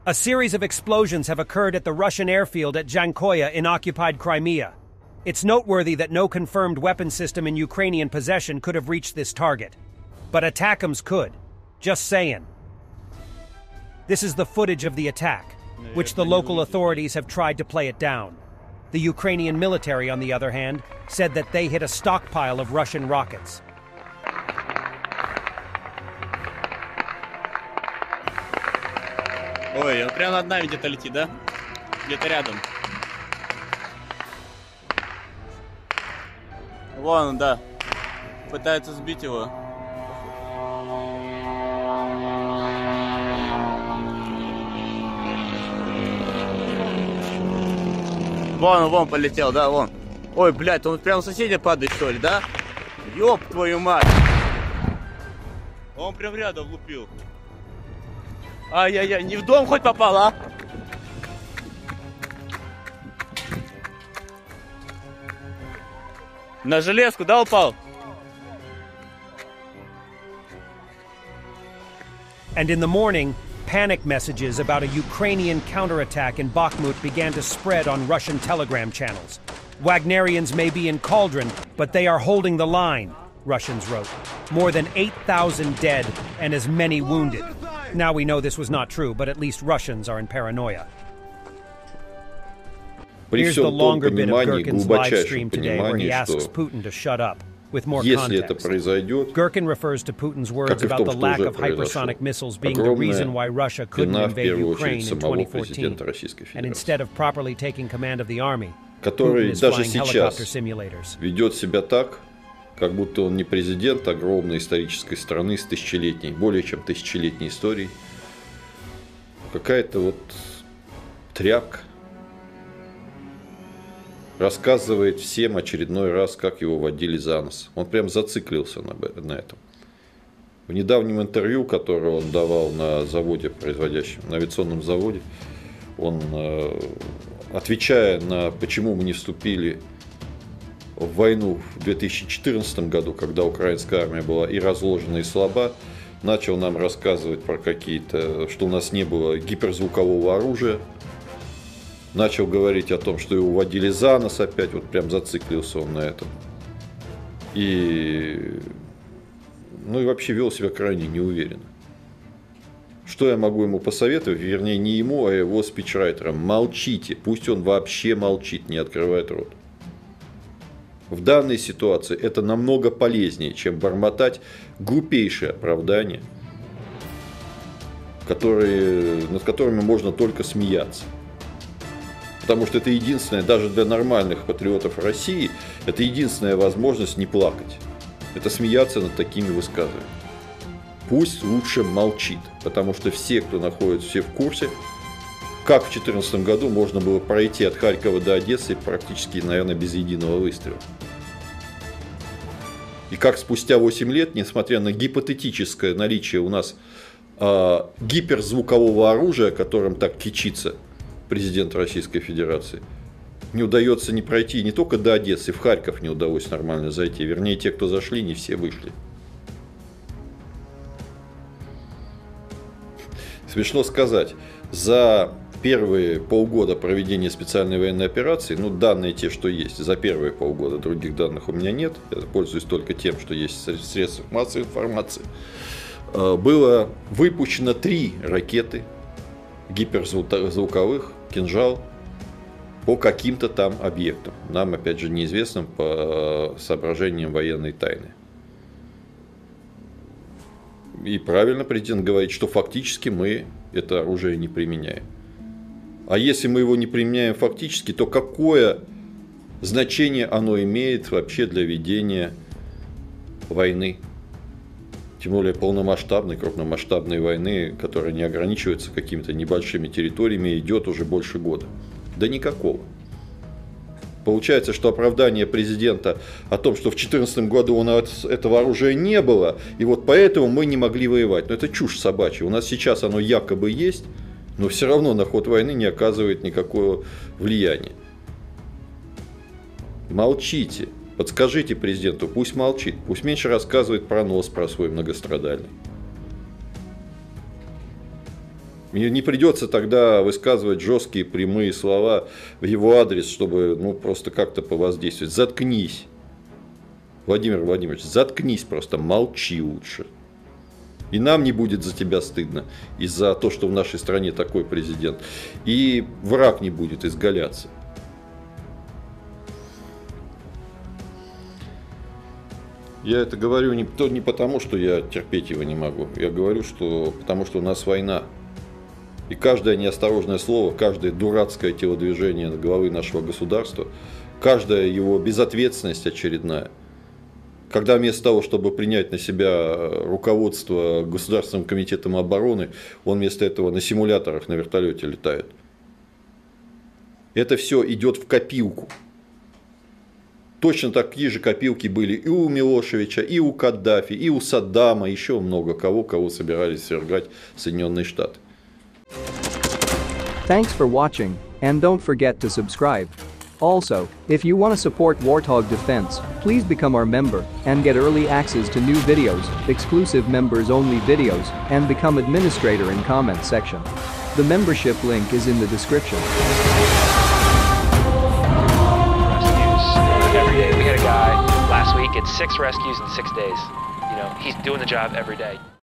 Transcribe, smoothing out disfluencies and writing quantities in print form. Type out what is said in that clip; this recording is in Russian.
A series of explosions have occurred at the Russian airfield at Zhankoye in occupied Crimea. It's noteworthy that no confirmed weapon system in Ukrainian possession could have reached this target. But ATACMS could. Just saying. This is the footage of the attack, which the local authorities have tried to play it down. The Ukrainian military, on the other hand, said that they hit a stockpile of Russian rockets. Ой, он прямо над нами где-то летит, да? Где-то рядом. Вон он, да. Пытается сбить его. Вон полетел, да, вон. Ой, блядь, он прямо в соседа падает, что ли, да? Ёб твою мать. Он прям рядом влупил. Ай-яй-яй, не в дом хоть попал, а? На железку, да, упал? And in the morning, panic messages about a Ukrainian counterattack in Bakhmut began to spread on Russian telegram channels. Wagnerians may be in Cauldron, but they are holding the line, Russians wrote. More than 8,000 dead and as many wounded. Now we know this was not true, but at least Russians are in paranoia. Here's the longer bit of Girkin's live stream today where he asks Putin to shut up. With more context. Girkin refers to Putin's words about the lack of hypersonic missiles being the reason why Russia couldn't invade Ukraine in 2014. And instead of properly taking command of the army, Putin is flying helicopter simulators. Ведет себя так, как будто он не президент огромной исторической страны с тысячелетней, более чем тысячелетней историей. Какая-то вот тряпка. Рассказывает всем очередной раз, как его водили за нос. Он прям зациклился на этом. В недавнем интервью, которое он давал на заводе, производящем, на авиационном заводе, он, отвечая на почему мы не вступили в войну в 2014 году, когда украинская армия была и разложена, и слаба, начал нам рассказывать про какие-то, что у нас не было гиперзвукового оружия. Начал говорить о том, что его водили за нос опять, вот прям зациклился он на этом. И вообще вел себя крайне неуверенно. Что я могу ему посоветовать? Вернее, не ему, а его спичрайтерам. Молчите. Пусть он вообще молчит, не открывает рот. В данной ситуации это намного полезнее, чем бормотать глупейшие оправдания, над которыми можно только смеяться. Потому что это единственное, даже для нормальных патриотов России, это единственная возможность не плакать. Это смеяться над такими высказываниями. Пусть лучше молчит. Потому что все, кто находится, все в курсе, как в 2014 году можно было пройти от Харькова до Одессы практически, наверное, без единого выстрела. И как спустя 8 лет, несмотря на гипотетическое наличие у нас гиперзвукового оружия, которым так кичится президент Российской Федерации, не удается не пройти не только до Одессы, в Харьков не удалось нормально зайти. Вернее, те, кто зашли, не все вышли. Смешно сказать, за первые полгода проведения специальной военной операции, данные те, что есть, за первые полгода, других данных у меня нет, я пользуюсь только тем, что есть в средствах массовой информации, было выпущено 3 ракеты гиперзвуковых, «Кинжал», по каким-то там объектам. Нам, опять же, неизвестным по соображениям военной тайны. И правильно президент говорит, что фактически мы это оружие не применяем. А если мы его не применяем фактически, то какое значение оно имеет вообще для ведения войны? Тем более полномасштабной, крупномасштабной войны, которая не ограничивается какими-то небольшими территориями, идет уже больше года. Да никакого. Получается, что оправдание президента о том, что в 2014 году у нас этого оружия не было, и вот поэтому мы не могли воевать. Но это чушь собачья. У нас сейчас оно якобы есть, но все равно на ход войны не оказывает никакого влияния. Молчите. Подскажите президенту, пусть молчит, пусть меньше рассказывает про нос, про свой многострадальный. Мне не придется тогда высказывать жесткие прямые слова в его адрес, чтобы просто как-то повоздействовать. Заткнись. Владимир Владимирович, заткнись просто, молчи лучше. И нам не будет за тебя стыдно, из-за того, что в нашей стране такой президент. И враг не будет изгаляться. Я это говорю не потому, что я терпеть его не могу. Я говорю, что потому что у нас война. И каждое неосторожное слово, каждое дурацкое телодвижение главы нашего государства, каждая его безответственность очередная, когда вместо того, чтобы принять на себя руководство Государственным комитетом обороны, он вместо этого на симуляторах на вертолете летает. Это все идет в копилку. Точно такие же копилки были и у Милошевича, и у Каддафи, и у Саддама, еще много кого собирались свергать Соединенные Штаты. Thanks for watching, and don't forget to subscribe. Also, if you want to support Warthog Defense, please become our member and get early access to new videos, exclusive members-only videos, and become administrator in comment section. The membership link is in the description. Every day. We had a guy last week, it's 6 rescues in 6 days. You know, he's doing the job every day.